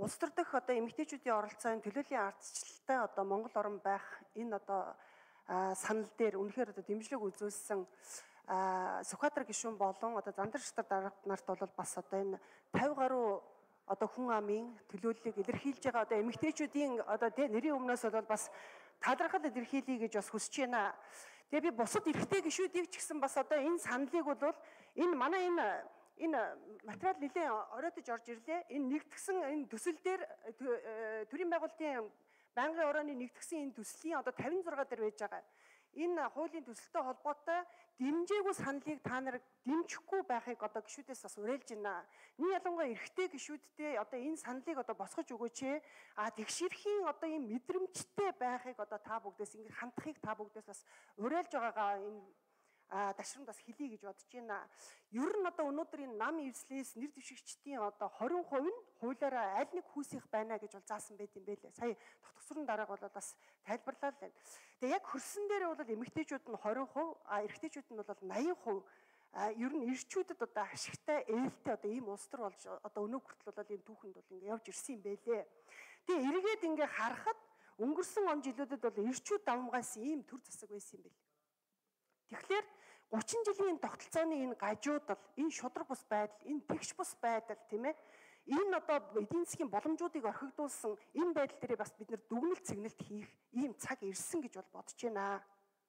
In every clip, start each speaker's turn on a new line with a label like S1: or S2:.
S1: Улс төр дэх одоо эмэгтэйчүүдийн оролцооны төлөөллийн ардчлалтай одоо Монгол орн байх энэ одоо санал дээр үнэхээр одоо дэмжлэг үзүүлсэн Сүхбаатар гишүүн болон одоо Зандар шатар дарга нарт бол бас одоо энэ 50 гаруй одоо хүн амын төлөөллийг илэрхийлж байгаа одоо эмэгтэйчүүдийн одоо нэрийн өмнөөс бол бас талархал илэрхийлье гэж бас хүсэж байна. Тэгээ би бусад эрэгтэй гишүүдийг ч гэсэн бас одоо энэ саналыг бол энэ манай энэ материал нэлээд оройтож орж ирлээ. Энэ нэгдгсэн энэ төсөл дээр төрийн байгуулалтын байнгын орооны нэгдгсэн энэ төслийн одоо 56 дээр байж байгаа. Энэ хуулийн төсөлтэй холбоотой дэмжээгүй саналыг та нар дэмжихгүй байхыг одоо гишүүдээс бас уриалж байна. Нэг ялангуяа эрэгтэй гишүүдтэй одоо энэ саналыг одоо босгож өгөөч. Тэгшэрхийн одоо ийм мэдрэмжтэй байхыг одоо та бүгдээс ингэ хандахыг та бүгдээс бас уриалж байгаагаа энэ дашрамд бас хэлье гэж бодож байна. Ер нь одоо өнөөдөр энэ нам эвслээс нэр дэвшигчдийн одоо 20% нь хуулиараа аль нэг хүүсийнх байна гэж бол заасан байт юм байлээ. Сая тогтгосрын дарга бол бас тайлбарлаа л байна. Тэгээ яг хөрсөн дээр бол эмэгтэйчүүд нь 20%, эрэгтэйчүүд нь бол 80%. Ер нь ирчүүдэд одоо ашигтай ээлтэй одоо ийм улс төр болж одоо өнөө хүртэл бол энэ түүхэнд бол ингэ явж ирсэн юм байлээ. Тэгээ эргээд ингэ харахад өнгөрсөн он жилүүдэд бол ирчүүд давмгаас ийм төр засаг байсан юм байлээ. Тэгэхээр 30 жилийн тогтолцооны энэ гажуудал, энэ шудраг бус байдал, энэ тэгш бус байдал тийм ээ. Энэ одоо эдийн засгийн боломжуудыг орхигдуулсан энэ байдал дээр бас бид нэр дүгнэлт цэгнэлт хийх ийм цаг ирсэн гэж бол бодож байна.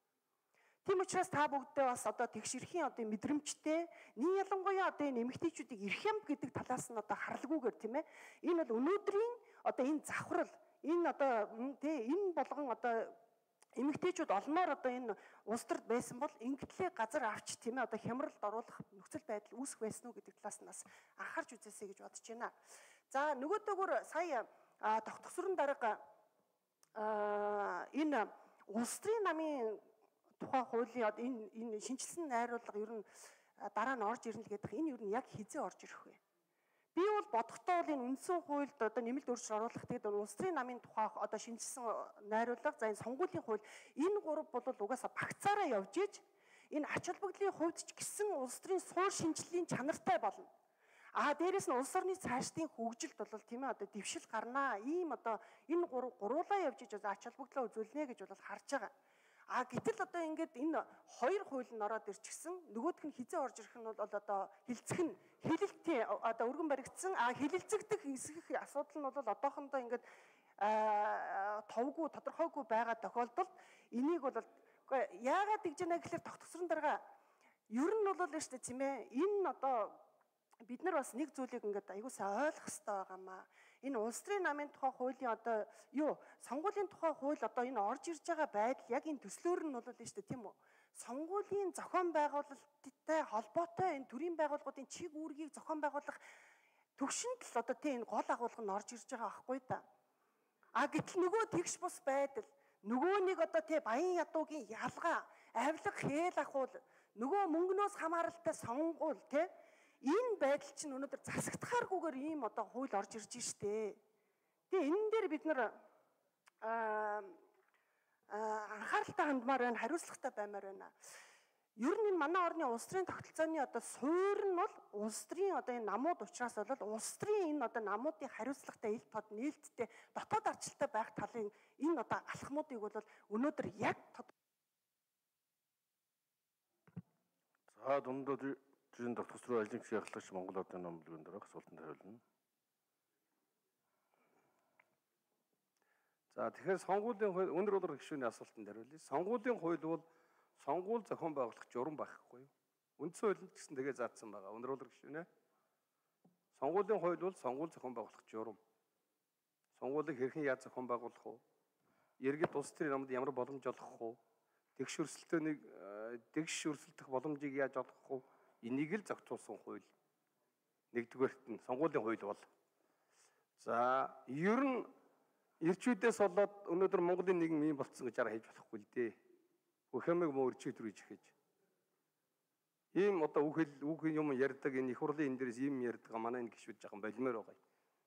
S1: Тийм учраас та бүгдээ бас одоо тэгшэрхийн одоо мэдрэмжтэй, нэг ялангуяа одоо энэ эмэгтэйчүүдийг эрх ям гэдэг талаас нь одоо харалгүйгээр тийм ээ. Энэ бол өнөөдрийн одоо энэ завхрал, энэ одоо энэ болгон одоо эмэгтэйчүүд олноор одоо энэ улс төрд байсан бол ингэтлээ газар авч тийм ээ одоо хямралд оруулах нөхцөл байдал үүсэх байсан уу гэдэг талаас нь бас анхаарч үзээсэй гэж бодож байна. За нөгөөдөөгөр сая тогтгосрын дарга энэ улс төрийн намын тухай хуулийн одоо энэ шинжилсэн найруулга ер нь дараа нь орж ирнэ гэдэг энэ ер нь яг хизээ орж ирэх вэ? Би бол бодохдоо бол энэ үндсэн хуульд одоо нэмэлт өөрчлөлт оруулах тэгээд улс төрийн намын тухай одоо шинжилсэн найруулга за энэ сонгуулийн хууль энэ гурав бол угаасаа багцаараа явж иж энэ ач холбогдлын хувьд ч гэсэн улс төрийн суур шинжиллийн чанартай болно. Дээрэс нь улс орны цаашдын хөгжилд бол тийм ээ одоо дэвшил гарнаа. Ийм одоо энэ гуруулаа явж иж ач холбогдлоо үзүүлнэ гэж бол харж байгаа. Гэтэл одоо ингээд энэ хоёр хууль нь ороод ирчихсэн. Нөгөөх нь хизээ орж ирэх нь бол одоо хилцэх нь хилэлтийн одоо өргөн баригдсан. Хилэлцэгдэх хэсгэх асуудал нь бол одоохондоо ингээд товгүй тодорхойгүй байгаа тохиолдолд энийг бол яагаад гэж яана гэхээр тогтгосрон дарга ер нь бол шүү дээ тийм ээ. Энэ одоо бид нар бас нэг зүйлийг ингээд аягуулсаа ойлгох хэрэгтэй байгаамаа. Энэ улс төрийн намын тухай хуулийн одоо сонгуулийн тухай хууль одоо энэ орж ирж байгаа байдал яг энэ төслөөр нь бол шүү дээ тийм үү. Сонгуулийн зохион байгуулалттай холбоотой энэ төрийн байгууллагуудын чиг үүргийг зохион байгуулах төвшөнд л одоо тийм энэ гол агуулга нь орж ирж байгаа байхгүй да. Гэтэл нөгөө тэгш бус байдал нөгөө нэг одоо тий баян ядуугийн ялгаа, авилга хээл ахуул, нөгөө мөнгнөөс хамааралтай сонгуул тий энэ байдал чинь өнөөдөр засагдахааргүйгээр ийм одоо хууль орж ирж штэ. Тэгээ энэ дээр бид нар анхааралтай хандмаар байна, хариуцлагатай баймаар байна. Ер нь энэ манай орны улс төрийн тогтолцооны одоо суурь нь бол улс төрийн одоо энэ намууд учраас бол улс төрийн энэ одоо намуудын хариуцлагатай ил тод нээлттэй дотоод ардчилтай байх талын энэ одоо алхмуудыг бол өнөөдөр яг
S2: дундад Жин тогтгос руу ажлын гишүүн ярилцлагч Монгол Ордын номлогын дараа асуултанд хариулна. За тэгэхээр сонгуулийн хууль өнөр болор гишүүний асуултанд хариулъя. Сонгуулийн хууль бол сонгуул зохион байгуулах журам байхгүй юу? Үндсэн хуулинд гэсэн тэгээ заасан байгаа. Өнөр болор гишүүнэ. Сонгуулийн хууль бол сонгуул зохион байгуулах журам. Сонгуулийг хэрхэн яаж зохион байгуулах вэ? Иргэд улс төрийн намд ямар боломж олгох вэ? Тэгш өрсөлдөх боломжийг яаж олгох вэ? Энийг л зохицуулсан хууль. Нэгдүгээрт нь сонгуулийн хууль бол. За ер нь ирчүүдээс болоод өнөөдөр Монголын нийгэм ийм болцсон гэж арга хийж болохгүй л дээ. Хөхөмөг муу ирчүүд рүү иж гэж. Ийм одоо үг юм ярьдаг энэ их хурлын энэ дээрээс ийм ярьдаг манай энэ гишүүд жоохон болимоор байгаа.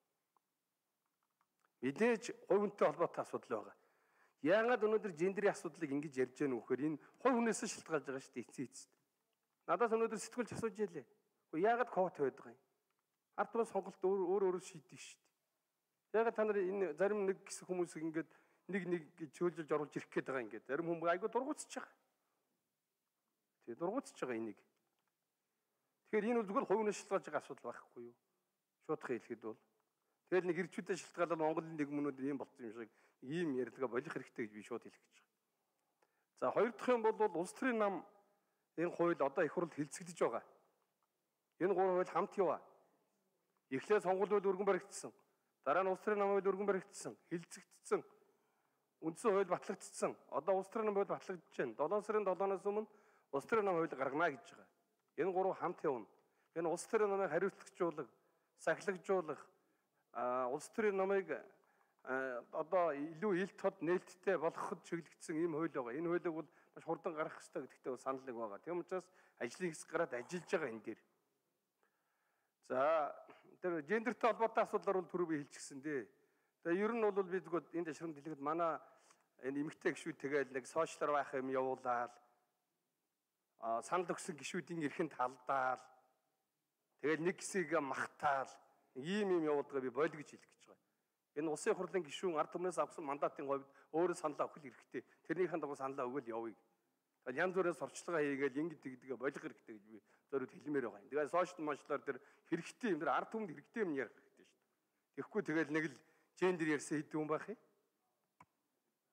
S2: Мэдээж хувьнтэй холбоотой асуудал байгаа. Яагаад өнөөдөр гендерийн асуудлыг ингэж ярьж байгаа нөхөр энэ хувь хүнээс шалтгаалж байгаа шүү дээ эцээст. Надаас өнөөдөр сэтгүүлч асууж ялээ. Яагаад квот байдаг юм? Ард түмэн сонголт өөр шийддэг шүү дээ. Яг та нар энэ зарим нэг хэсэг хүмүүс ингээд нэг чөөлж оруулж ирэх гээд байгаа ингээд. Зарим хүмүүс айгүй дургуутсаж байгаа. Тэгээ дургуутсаж байгаа энийг. Тэгэхээр энэ бол зүгээр хувийн шалтгаалж байгаа асуудал байхгүй юу? Шуудхан хэлэхэд бол. Тэгэл нэг ирчүүдэд шалтгаалаад Монголын нэгмнүүд ийм болцсон юм шиг ийм ярилгаа болох хэрэгтэй гэж би шууд хэлэх гэж байна. За хоёр дахь юм бол улс төрийн нам энэ хууль одоо их хурлд хэлцэгдэж байгаа. Энэ гурван хууль хамт яваа. Эхлээд сонгуул хууль өргөн баригдсан. Дараа нь улс төрийн нам хууль өргөн баригдсан, хэлцэгдсэн. Үндсэн хууль батлагдсан. Одоо улс төрийн нам хууль батлагдж байна. 7 сарын 7-наас өмнө улс төрийн нам хууль гаргана гэж байгаа. Энэ гурав хамт явна. Энэ улс төрийн намыг хариуцлагажуулах, сахилгажуулах, улс төрийн намыг одоо илүү ил тод нээлттэй болгоход чиглэгдсэн ийм хууль байгаа. Энэ хуулийг бол маш хурдан гаргах хэрэгтэй гэдэгтээ бол санал нэг байгаа. Тийм учраас ажлын хэсэг гараад ажиллаж байгаа энэ дээр. За тэр гендертэй холбоотой асуудлаар бол түрүү би хэлчихсэн дээ. Тэгээ ер нь бол би зөвхөн энэ ташрын дэлгэд манай энэ эмэгтэй гишүүд тэгээд нэг сошиалар байх юм явуулаад санал өгсөн гишүүдийн эрхэнд халдаал тэгээд нэг хэсгийг магтаал ийм юм явуулдаг би бойл гэж хэлэх гэж байгаа. Энэ улсын хурлын гишүүн ард түмнээс авсан мандатын хувьд өөрөө саналаа өгөх хэрэгтэй. Тэрнийхэн дагуу саналаа өгөл явъя. Тэгээд янз бүрээс сурчлагаа хийгээл ингэж тэгдэгэ болох хэрэгтэй гэж би зөвхөн хэлмээр байгаа юм. Тэгээд сошиал машлаар тэр хэрэгтэй юм, тэр ард түмэнд хэрэгтэй юм ярих хэрэгтэй шүү дээ. Тэгэхгүй тэгэл нэг л гендер ярьсан хэдэн хүн байх юм.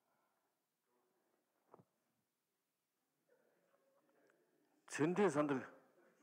S3: Цэндийн сандаг